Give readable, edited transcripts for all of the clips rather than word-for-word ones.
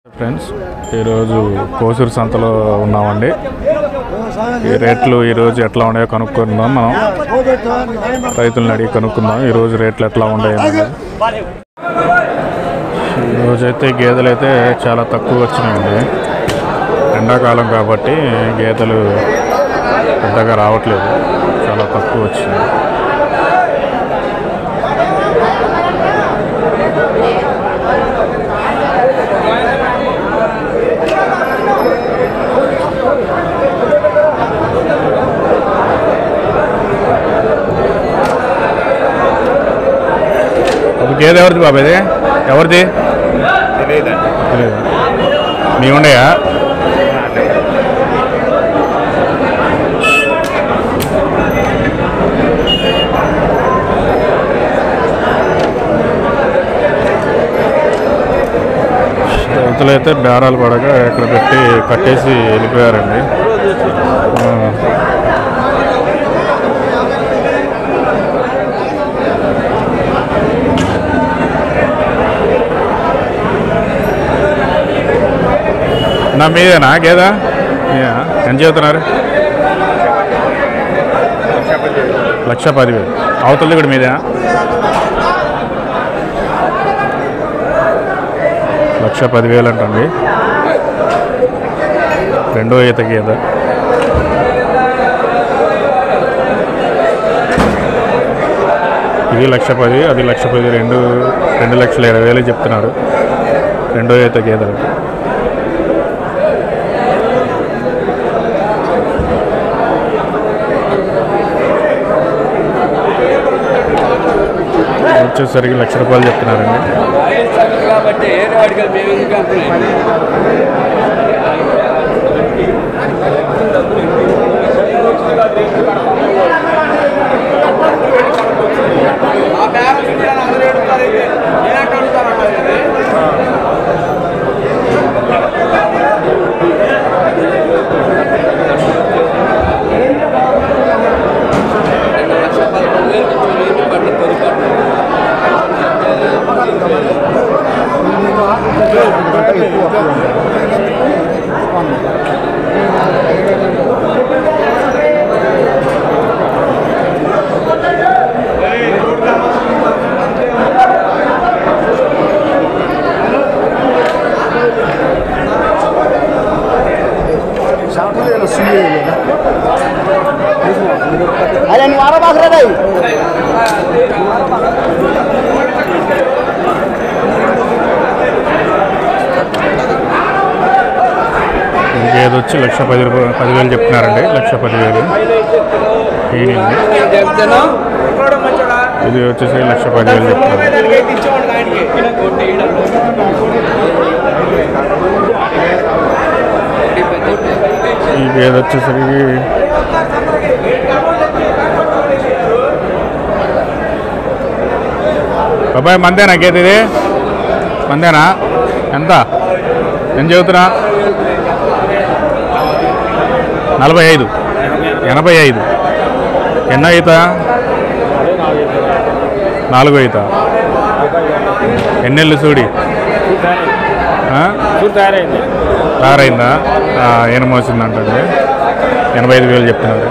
Friends ఈరోజు కోసూరు సంతలో ఉన్నామండి. ఈ రేట్లు ఈరోజు ఎట్లా ఉన్నాయో కనుక్కుందాం. మనం రైతులను అడిగి కనుక్కుందాం ఈరోజు రేట్లు ఎట్లా ఉన్నాయి. ఈరోజైతే గేదెలు అయితే చాలా తక్కువ వచ్చినాయండి. ఎండాకాలం కాబట్టి గేదెలు పెద్దగా రావట్లేదు, చాలా తక్కువ వచ్చినాయి. గేదె ఎవరిది బాబా? ఇది ఎవరిది తెలియదు. మీ ఉండయా? రైతులు అయితే బేరాలు పడగా ఇక్కడ పెట్టి కట్టేసి వెళ్ళిపోయారండి. నా మీదేనా గేదా? ఎంత చెబుతున్నారు? 1,10,000. అవతలది కూడా మీదేనా? 1,10,000 అంటండి. రెండో ఈత గేద. ఇది 1,10,000, అది 1,10,000, 2,20,000 చెప్తున్నారు రెండో ఈత గేదెలు. వచ్చేసరికి ₹1,00,000 చెప్తున్నారండి. గేదె వచ్చి 1,10,000 చెప్తున్నారండి. 1,10,000. ఇది వచ్చేసి 1,10,000 చెప్తున్నారు. ఈ గేదె వచ్చేసరికి బాబాయ్ మందేనా గేదె? ఇది మందేనా? ఎంత చెబుతున్నా? 45, 85. ఎన్నో ఈత? 4వ ఈత. ఎన్నెళ్ళు సూడి తయారైందా? ఏను మోసిందంటే 85,000 చెప్తున్నారు.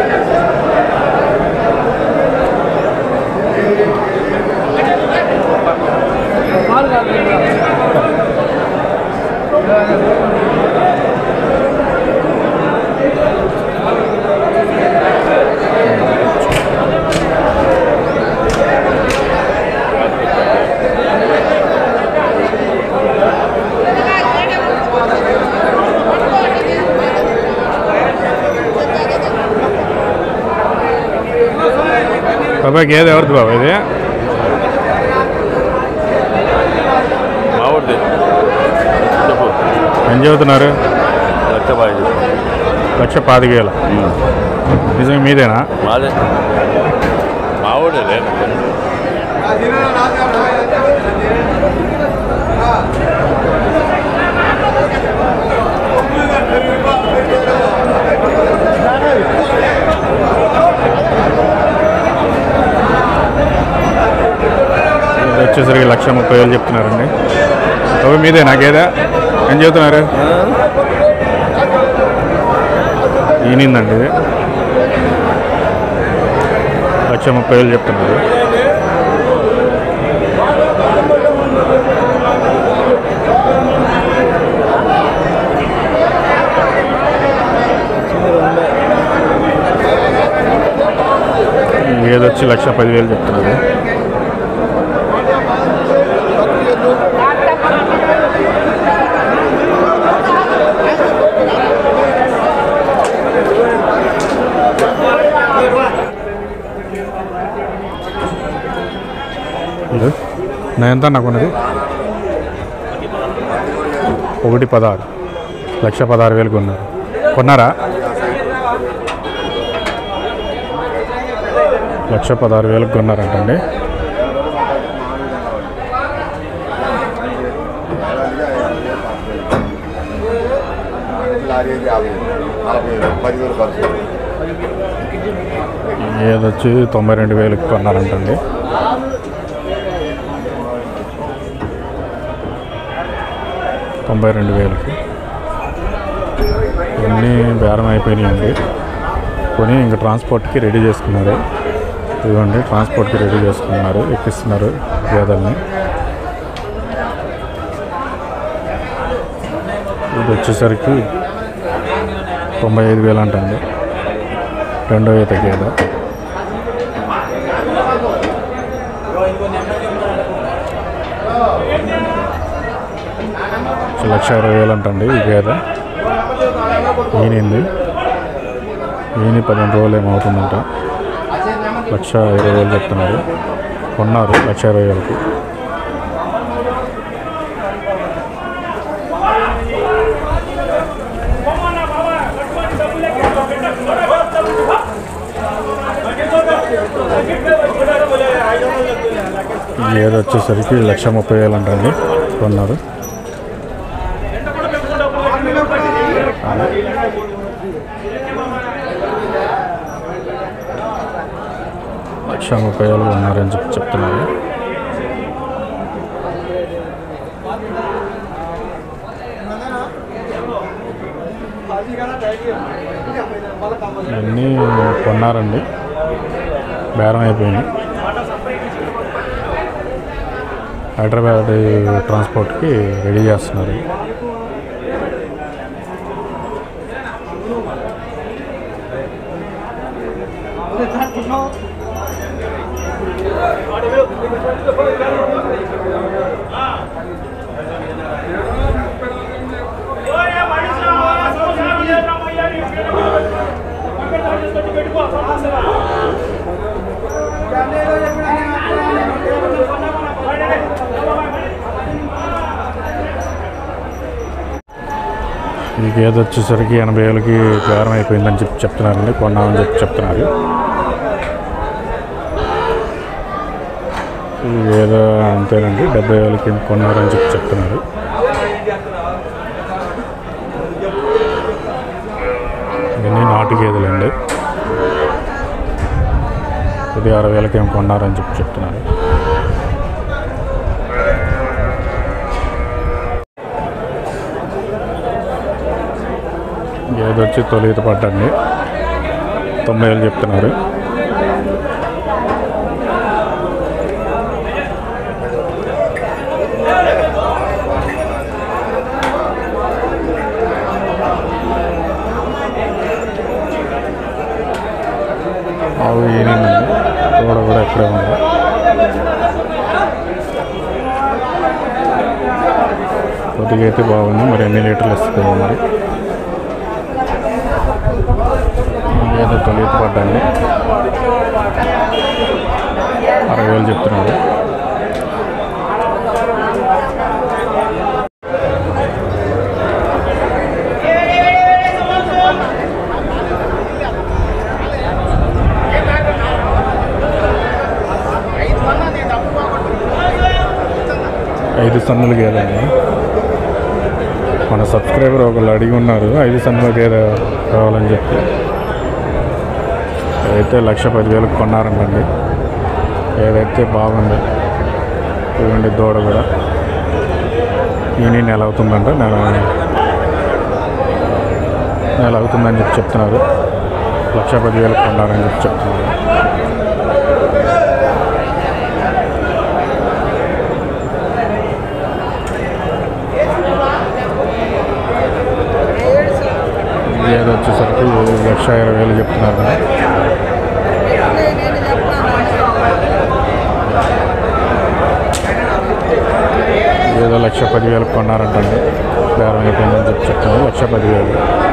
బాబాయ్ గేదె ఎవరిది బాబా? ఇది ఏం చెబుతున్నారు? 1,15,000. నిజంగా మీదేనా? వచ్చేసరికి 1,30,000 చెప్తున్నారండి. అవి మీదే నాకేదా ఏం చెబుతున్నారు? ఈనిందండి ఇది 1,30,000 చెప్తున్నారు. ఏదొచ్చి 1,10,000 చెప్తున్నారు. నేను ఎంత నాకున్నది 1,16,000 1,16,000 కొన్నారు. కొన్నారా? 1,16,000 కొన్నారంటండి. ఏదొచ్చి 92,000 కొన్నారంటండి. ఇవన్నీ బేరం అయిపోయినాయండి. కొని ఇంకా ట్రాన్స్పోర్ట్కి రెడీ చేసుకున్నారు. ఇవ్వండి, ట్రాన్స్పోర్ట్కి రెడీ చేసుకున్నారు, ఎక్కిస్తున్నారు గేదెల్ని. ఇది వచ్చేసరికి 95,000 అంటండి. రెండో ఈత గేదె. లక్ష 20,000 అంటండి ఈ గేదె. ఈనింది. ఈని 15 రోజులు ఏమవుతుందంట. 1,20,000 చెప్తున్నారు. కొన్నారు 1,20,000కి. గేదె వచ్చేసరికి 1,30,000 అంటండి. కొన్నారు. లక్ష 30,000 ఉన్నారని చెప్తున్నారు. ఇవన్నీ కొన్నారండి, బేరం అయిపోయింది. హైదరాబాద్ ట్రాన్స్పోర్ట్కి రెడీ చేస్తున్నారు. ఈ గేదె వచ్చేసరికి 80,000కి బేరం అయిపోయిందని చెప్తున్నారండి. కొన్నామని చెప్తున్నారు. ఈ గేదె అంతేనండి, 70,000కి కొన్నారని చెప్తున్నారు. ఇవన్నీ నాటు గేదెలండి. ఇది 60,000కి ఏం కొన్నారని చెప్తున్నారు. గేదె వచ్చి తొలిత పడ్డండి, 90,000 చెప్తున్నారు. ఆవు ఏనండి, దూడ కూడా ఇక్కడే ఉంది. కొద్దిగా అయితే బాగుంది, మరి ఎన్ని లీటర్లు ఇస్తుంది మరి. ఏదో తొలిత పడ్డండి, 60,000 చెప్తున్నారు. ఐదు సన్నులు గేదండి. మన సబ్స్క్రైబర్ ఒకళ్ళు అడిగి ఉన్నారు 5 సన్నుల గేదె కావాలని చెప్పి. అయితే 1,10,000 కొన్నారండి. ఏదైతే బాగుంది. ఇవ్వండి దూడ కూడా ఈయన నెల అవుతుందంట, నెల అవుతుందని చెప్పి చెప్తున్నారు. 1,10,000 కొన్నారని చెప్పి చెప్తున్నారు. ఏదో వచ్చేసరికి 1,20,000 చెప్తున్నారు. ఏదో 1,10,000 కొన్నారంటండి. బేరం అయిపోయిందని చెప్పి చెప్తున్నారు. 1,10,000.